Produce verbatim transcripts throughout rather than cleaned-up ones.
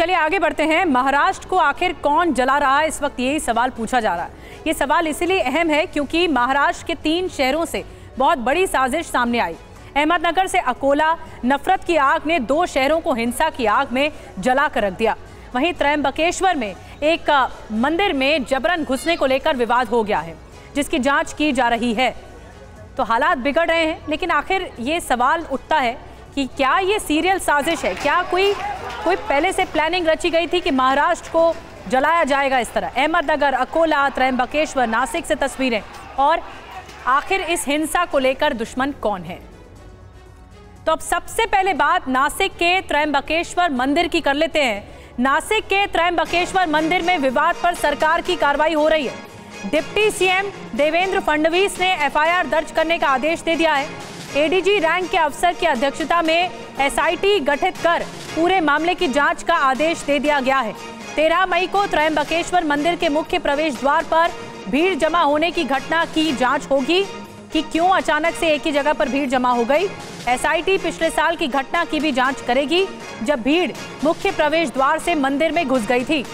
चलिए आगे बढ़ते हैं। महाराष्ट्र को आखिर कौन जला रहा है, इस वक्त यही सवाल पूछा जा रहा है। ये सवाल इसलिए अहम है क्योंकि महाराष्ट्र के तीन शहरों से बहुत बड़ी साजिश सामने आई। अहमदनगर से अकोला, नफरत की आग ने दो शहरों को हिंसा की आग में जला कर रख दिया। वहीं त्र्यंबकेश्वर में एक मंदिर में जबरन घुसने को लेकर विवाद हो गया है, जिसकी जांच की जा रही है। तो हालात बिगड़ रहे हैं, लेकिन आखिर ये सवाल उठता है कि क्या ये सीरियल साजिश है? क्या कोई कोई पहले से प्लानिंग रची गई थी कि महाराष्ट्र को जलाया जाएगा इस तरह? अहमदनगर, अकोला, त्र्यंबकेश्वर, नासिक से तस्वीरें। और आखिर इस हिंसा को लेकर दुश्मन कौन है? तो अब सबसे पहले बात नासिक के त्र्यंबकेश्वर मंदिर की कर लेते हैं। नासिक के त्र्यंबकेश्वर मंदिर में विवाद पर सरकार की कार्रवाई हो रही है। डिप्टी सीएम देवेंद्र फडणवीस ने एफआईआर दर्ज करने का आदेश दे दिया है। एडीजी रैंक के अफसर की अध्यक्षता में एसआईटी गठित कर पूरे मामले की जांच का आदेश दे दिया गया है। तेरह मई को त्र्यंबकेश्वर मंदिर के मुख्य प्रवेश द्वार पर भीड़ जमा होने की घटना की जांच होगी कि क्यों अचानक से एक ही जगह पर भीड़ जमा हो गई। एसआईटी पिछले साल की घटना की भी जांच करेगी, जब भीड़ मुख्य प्रवेश द्वार से मंदिर में घुस गई थी।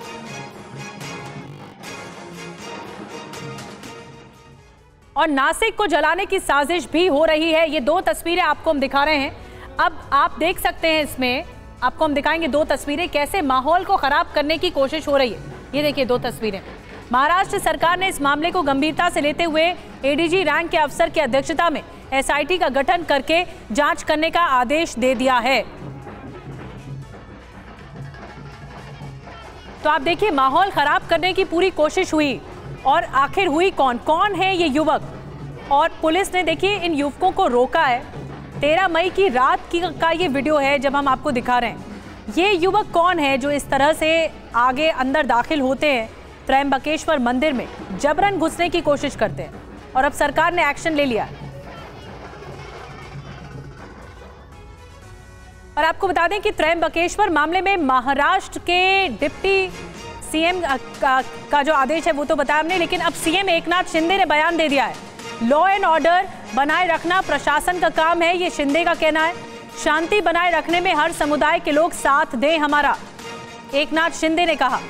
और नासिक को जलाने की साजिश भी हो रही है। ये दो तस्वीरें आपको हम दिखा रहे हैं। अब आप देख सकते हैं, इसमें आपको हम दिखाएंगे दो तस्वीरें, कैसे माहौल को खराब करने की कोशिश हो रही है। ये देखिए दो तस्वीरें। महाराष्ट्र सरकार ने इस मामले को गंभीरता से लेते हुए एडीजी रैंक के अफसर की अध्यक्षता में एसआईटी का गठन करके जांच करने का आदेश दे दिया है। तो आप देखिए, माहौल खराब करने की पूरी कोशिश हुई, और आखिर हुई कौन? कौन है ये युवक? और पुलिस ने देखिए इन युवकों को रोका है। तेरह मई की रात की का ये वीडियो है जब हम आपको दिखा रहे हैं। ये युवक कौन है जो इस तरह से आगे अंदर दाखिल होते हैं, त्र्यंबकेश्वर मंदिर में जबरन घुसने की कोशिश करते हैं? और अब सरकार ने एक्शन ले लिया। और आपको बता दें कि त्र्यंबकेश्वर मामले में महाराष्ट्र के डिप्टी सीएम का, का जो आदेश है वो तो बताया हमने, लेकिन अब सीएम एकनाथ शिंदे ने बयान दे दिया है। लॉ एंड ऑर्डर बनाए रखना प्रशासन का काम है, ये शिंदे का कहना है। शांति बनाए रखने में हर समुदाय के लोग साथ दें हमारा, एकनाथ शिंदे ने कहा।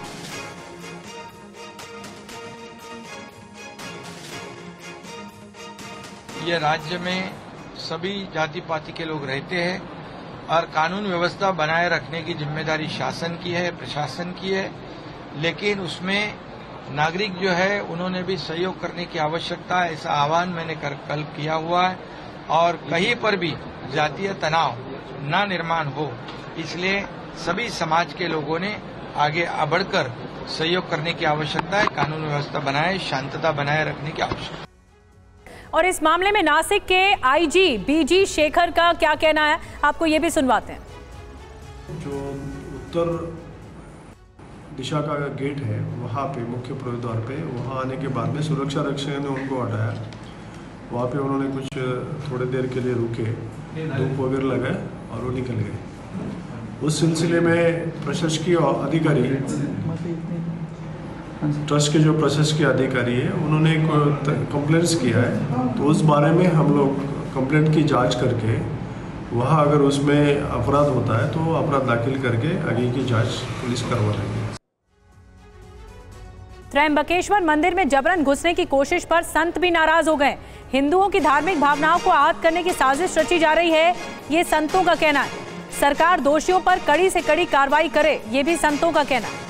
ये राज्य में सभी जाति पाति के लोग रहते हैं और कानून व्यवस्था बनाए रखने की जिम्मेदारी शासन की है, प्रशासन की है, लेकिन उसमें नागरिक जो है उन्होंने भी सहयोग करने की आवश्यकता है। ऐसा आह्वान मैंने कर, कल किया हुआ है। और कहीं पर भी जातीय तनाव न निर्माण हो, इसलिए सभी समाज के लोगों ने आगे बढ़कर सहयोग करने की आवश्यकता है। कानून व्यवस्था बनाए, शांतता बनाए रखने की आवश्यकता। और इस मामले में नासिक के आईजी बीजी शेखर का क्या कहना है, आपको ये भी सुनवाते हैं। जो उत्तर दिशा का गेट है वहाँ पे मुख्य प्रवेश द्वार पे, वहाँ आने के बाद में सुरक्षा रक्षक ने उनको हटाया। वहाँ पे उन्होंने कुछ थोड़ी देर के लिए रुके, धूप वगैरह लगाए और वो निकल गए। उस सिलसिले में प्रशासकीय अधिकारी, ट्रस्ट के जो प्रशासकीय अधिकारी है, उन्होंने एक कंप्लेंट्स किया है। तो उस बारे में हम लोग कंप्लेंट की जांच करके वहाँ अगर उसमें अपराध होता है तो अपराध दाखिल करके आगे की जांच पुलिस करवा रही है। त्र्यंबकेश्वर मंदिर में जबरन घुसने की कोशिश पर संत भी नाराज हो गए। हिंदुओं की धार्मिक भावनाओं को आहत करने की साजिश रची जा रही है, ये संतों का कहना है। सरकार दोषियों पर कड़ी से कड़ी कार्रवाई करे, ये भी संतों का कहना है।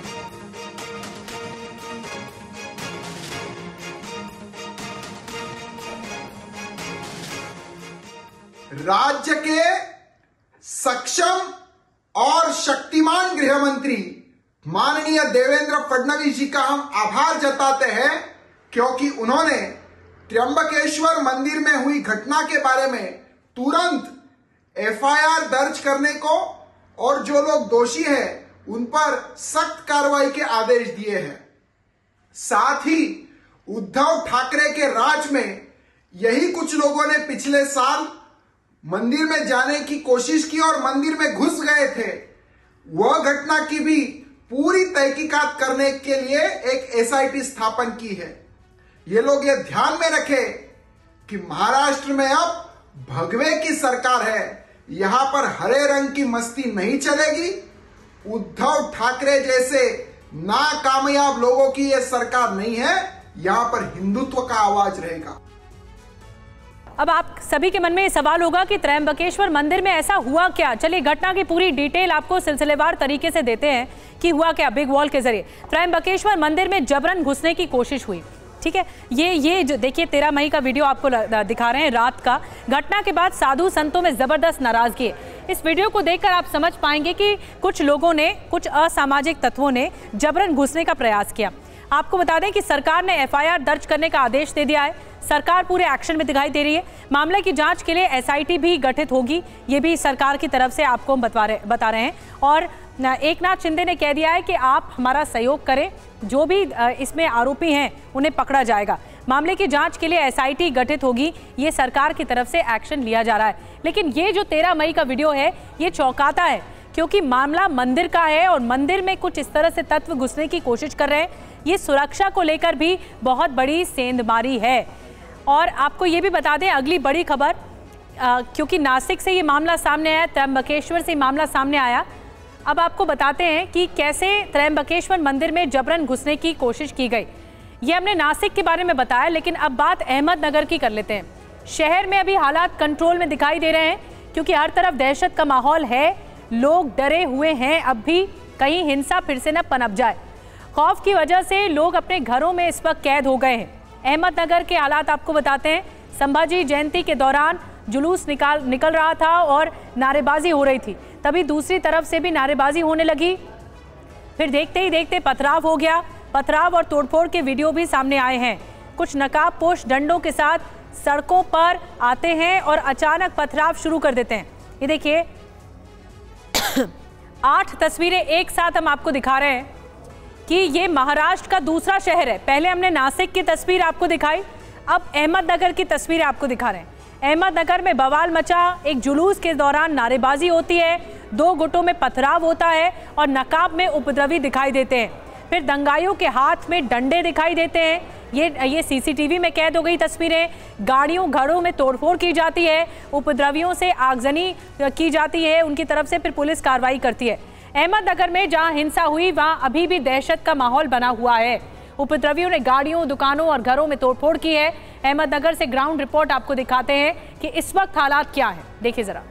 राज्य के सक्षम और शक्तिमान गृह मंत्री माननीय देवेंद्र फडणवीस जी का हम आभार जताते हैं, क्योंकि उन्होंने त्र्यंबकेश्वर मंदिर में हुई घटना के बारे में तुरंत एफआईआर दर्ज करने को और जो लोग दोषी हैं उन पर सख्त कार्रवाई के आदेश दिए हैं। साथ ही उद्धव ठाकरे के राज में यही कुछ लोगों ने पिछले साल मंदिर में जाने की कोशिश की और मंदिर में घुस गए थे। वह घटना की भी पूरी तहकीकात करने के लिए एक एसआईटी स्थापन की है। ये लोग ये ध्यान में रखें कि महाराष्ट्र में अब भगवे की सरकार है, यहां पर हरे रंग की मस्ती नहीं चलेगी उद्धव ठाकरे जैसे नाकामयाब लोगों की यह सरकार नहीं है। यहां पर हिंदुत्व का आवाज रहेगा। अब आप सभी के मन में ये सवाल होगा कि त्रयंबकेश्वर मंदिर में ऐसा हुआ क्या। चलिए घटना की पूरी डिटेल आपको सिलसिलेवार तरीके से देते हैं कि हुआ क्या। बिग वॉल के जरिए त्रयंबकेश्वर मंदिर में जबरन घुसने की कोशिश हुई। ठीक है, ये ये जो देखिए तेरह मई का वीडियो आपको दिखा रहे हैं रात का। घटना के बाद साधु संतों में जबरदस्त नाराजगी है। इस वीडियो को देखकर आप समझ पाएंगे कि कुछ लोगों ने, कुछ असामाजिक तत्वों ने जबरन घुसने का प्रयास किया। आपको बता दें कि सरकार ने एफ आई आर दर्ज करने का आदेश दे दिया है। सरकार पूरे एक्शन में दिखाई दे रही है। मामले की जांच के लिए एस आई टी भी गठित होगी, ये भी सरकार की तरफ से आपको बता रहे बता रहे हैं। और एक नाथ शिंदे ने कह दिया है कि आप हमारा सहयोग करें, जो भी इसमें आरोपी हैं उन्हें पकड़ा जाएगा। मामले की जांच के लिए एस आई टी गठित होगी, ये सरकार की तरफ से एक्शन लिया जा रहा है। लेकिन ये जो तेरह मई का वीडियो है ये चौंकाता है, क्योंकि मामला मंदिर का है और मंदिर में कुछ इस तरह से तत्व घुसने की कोशिश कर रहे हैं। ये सुरक्षा को लेकर भी बहुत बड़ी सेंधमारी है। और आपको ये भी बता दें अगली बड़ी खबर, क्योंकि नासिक से ये मामला सामने आया, त्रयंबकेश्वर से मामला सामने आया। अब आपको बताते हैं कि कैसे त्रयंबकेश्वर मंदिर में जबरन घुसने की कोशिश की गई। ये हमने नासिक के बारे में बताया, लेकिन अब बात अहमदनगर की कर लेते हैं। शहर में अभी हालात कंट्रोल में दिखाई दे रहे हैं, क्योंकि हर तरफ दहशत का माहौल है। लोग डरे हुए हैं, अब भी कहीं हिंसा फिर से न पनप जाए। खौफ की वजह से लोग अपने घरों में इस वक्त कैद हो गए हैं। अहमदनगर के हालात आपको बताते हैं। संभाजी जयंती के दौरान जुलूस निकाल निकल रहा था और नारेबाजी हो रही थी, तभी दूसरी तरफ से भी नारेबाजी होने लगी। फिर देखते ही देखते पथराव हो गया। पथराव और तोड़फोड़ के वीडियो भी सामने आए हैं। कुछ नकाबपोश डंडों के साथ सड़कों पर आते हैं और अचानक पथराव शुरू कर देते हैं। ये देखिए आठ तस्वीरें एक साथ हम आपको दिखा रहे हैं कि ये महाराष्ट्र का दूसरा शहर है। पहले हमने नासिक की तस्वीर आपको दिखाई, अब अहमदनगर की तस्वीर आपको दिखा रहे हैं। अहमदनगर में बवाल मचा। एक जुलूस के दौरान नारेबाजी होती है, दो गुटों में पथराव होता है और नकाब में उपद्रवी दिखाई देते हैं। फिर दंगाइयों के हाथ में डंडे दिखाई देते हैं। ये ये सी सी टी वी में कैद हो गई तस्वीरें। गाड़ियों घरों में तोड़फोड़ की जाती है, उपद्रवियों से आगजनी की जाती है, उनकी तरफ से फिर पुलिस कार्रवाई करती है। अहमदनगर में जहां हिंसा हुई वहां अभी भी दहशत का माहौल बना हुआ है। उपद्रवियों ने गाड़ियों, दुकानों और घरों में तोड़फोड़ की है। अहमदनगर से ग्राउंड रिपोर्ट आपको दिखाते हैं कि इस वक्त हालात क्या है, देखिए जरा।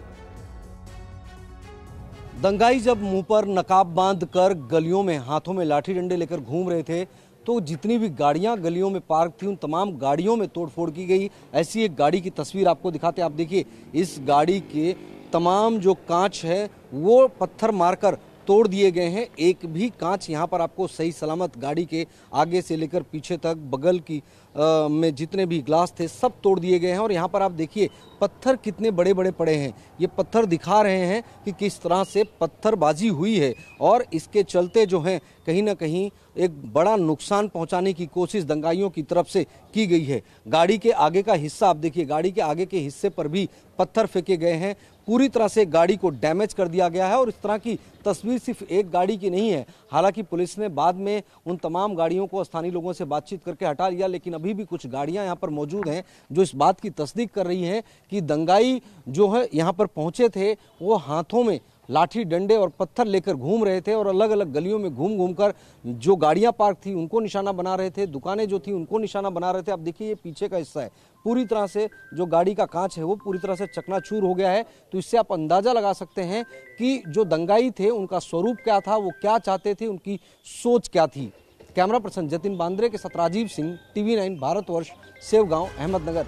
दंगाई जब मुंह पर नकाब बांध कर गलियों में हाथों में लाठी डंडे लेकर घूम रहे थे, तो जितनी भी गाड़ियां गलियों में पार्क थी उन तमाम गाड़ियों में तोड़फोड़ की गई। ऐसी एक गाड़ी की तस्वीर आपको दिखाते हैं। आप देखिए, इस गाड़ी के तमाम जो कांच है वो पत्थर मारकर तोड़ दिए गए हैं। एक भी कांच यहाँ पर आपको सही सलामत गाड़ी के आगे से लेकर पीछे तक बगल की आ, में जितने भी ग्लास थे सब तोड़ दिए गए हैं। और यहाँ पर आप देखिए पत्थर कितने बड़े बड़े पड़े हैं। ये पत्थर दिखा रहे हैं कि किस तरह से पत्थरबाजी हुई है और इसके चलते जो है कहीं ना कहीं एक बड़ा नुकसान पहुंचाने की कोशिश दंगाइयों की तरफ से की गई है। गाड़ी के आगे का हिस्सा आप देखिए, गाड़ी के आगे के हिस्से पर भी पत्थर फेंके गए हैं। पूरी तरह से गाड़ी को डैमेज कर दिया गया है। और इस तरह की तस्वीर सिर्फ एक गाड़ी की नहीं है। हालांकि पुलिस ने बाद में उन तमाम गाड़ियों को स्थानीय लोगों से बातचीत करके हटा लिया, लेकिन अभी भी कुछ गाड़ियां यहां पर मौजूद हैं जो इस बात की तस्दीक कर रही हैं कि दंगाई जो है यहां पर पहुंचे थे वो हाथों में लाठी डंडे और पत्थर लेकर घूम रहे थे और अलग अलग गलियों में घूम घूम कर जो गाड़ियां पार्क थी उनको निशाना बना रहे थे, दुकानें जो थी उनको निशाना बना रहे थे। अब देखिए ये पीछे का हिस्सा है, पूरी तरह से जो गाड़ी का कांच है वो पूरी तरह से चकनाचूर हो गया है। तो इससे आप अंदाजा लगा सकते हैं कि जो दंगाई थे उनका स्वरूप क्या था, वो क्या चाहते थे, उनकी सोच क्या थी। कैमरा पर्सन जतिन बांद्रे के साथ राजीव सिंह, टीवी नाइन भारतवर्ष, सेवगांव, अहमदनगर।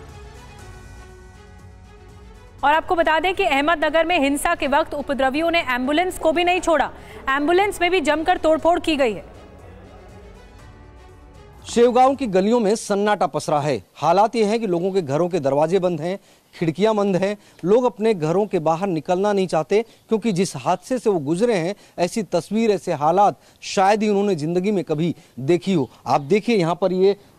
और आपको बता दें कि अहमदनगर में हिंसा के वक्त उपद्रवियों ने एम्बुलेंस को भी नहीं छोड़ा। एम्बुलेंस में भी जमकर तोड़फोड़ की गई है। शेवगांव की गलियों में सन्नाटा पसरा है। हालात ये हैं कि लोगों के घरों के दरवाजे बंद हैं, खिड़कियां बंद हैं। लोग अपने घरों के बाहर निकलना नहीं चाहते, क्योंकि जिस हादसे से वो गुजरे हैं ऐसी तस्वीर, ऐसे हालात शायद ही उन्होंने जिंदगी में कभी देखी हो। आप देखिए यहाँ पर ये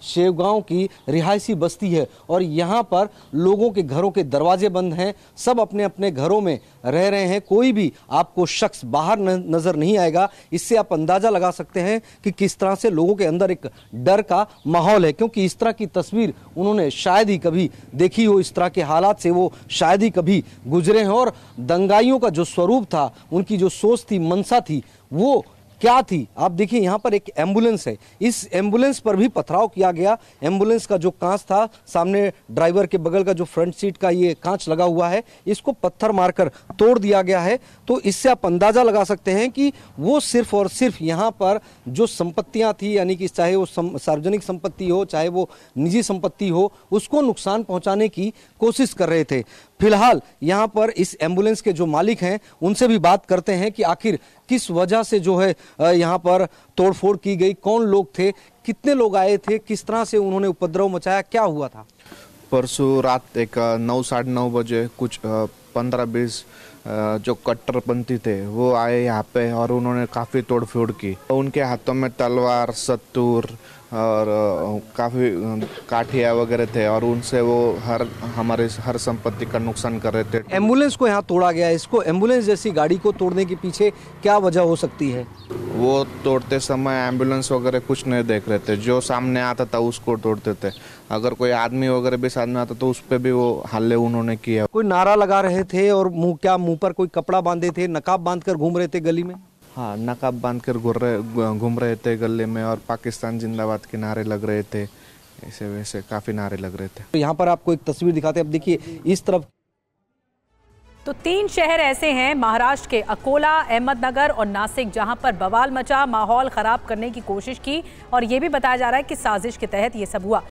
शेवगांव की रिहायशी बस्ती है और यहाँ पर लोगों के घरों के दरवाजे बंद हैं, सब अपने अपने घरों में रह रहे हैं, कोई भी आपको शख्स बाहर नजर नहीं आएगा। इससे आप अंदाजा लगा सकते हैं कि किस तरह से लोगों के अंदर एक डर का माहौल है, क्योंकि इस तरह की तस्वीर उन्होंने शायद ही कभी देखी हो, इस तरह के हालात से वो शायद ही कभी गुजरे हैं। और दंगाइयों का जो स्वरूप था, उनकी जो सोच थी, मंशा थी, वो क्या थी? आप देखिए यहाँ पर एक एम्बुलेंस है, इस एम्बुलेंस पर भी पथराव किया गया। एम्बुलेंस का जो कांच था, सामने ड्राइवर के बगल का जो फ्रंट सीट का ये कांच लगा हुआ है, इसको पत्थर मारकर तोड़ दिया गया है। तो इससे आप अंदाजा लगा सकते हैं कि वो सिर्फ और सिर्फ यहाँ पर जो संपत्तियां थी, यानी कि चाहे वो सार्वजनिक संपत्ति हो, चाहे वो निजी संपत्ति हो, उसको नुकसान पहुंचाने की कोशिश कर रहे थे। फिलहाल यहाँ पर इस एम्बुलेंस के जो मालिक हैं, उनसे भी बात करते हैं कि आखिर किस वजह से जो है यहाँ पर तोड़फोड़ की गई, कौन लोग थे, कितने लोग आए थे, किस तरह से उन्होंने उपद्रव मचाया, क्या हुआ था? परसों रात एक नौ साढ़े नौ बजे कुछ पंद्रह बीस जो कट्टरपंथी थे वो आए यहाँ पे और उन्होंने काफ़ी तोड़फोड़ की। उनके हाथों में तलवार, सत्तूर और काफ़ी काठिया वगैरह थे और उनसे वो हर हमारे हर संपत्ति का नुकसान कर रहे थे। एम्बुलेंस को यहाँ तोड़ा गया, इसको एम्बुलेंस जैसी गाड़ी को तोड़ने के पीछे क्या वजह हो सकती है? वो तोड़ते समय एम्बुलेंस वगैरह कुछ नहीं देख रहे थे, जो सामने आता था उसको तोड़ते थे। अगर कोई आदमी वगैरह भी साथ में आता तो उस पर भी वो हल्ले उन्होंने किया। कोई नारा लगा रहे थे और मुंह क्या मुंह पर कोई कपड़ा बांधे थे, नकाब बांधकर घूम रहे थे गली में? हाँ, नकाब बांध कर घूम रहे घूम रहे थे गले में और पाकिस्तान जिंदाबाद के नारे लग रहे थे, ऐसे वैसे काफी नारे लग रहे थे। तो यहाँ पर आपको एक तस्वीर दिखाते हैं, अब देखिए इस तरफ। तो तीन शहर ऐसे हैं महाराष्ट्र के, अकोला, अहमदनगर और नासिक, जहां पर बवाल मचा, माहौल खराब करने की कोशिश की और ये भी बताया जा रहा है कि साजिश के तहत ये सब हुआ।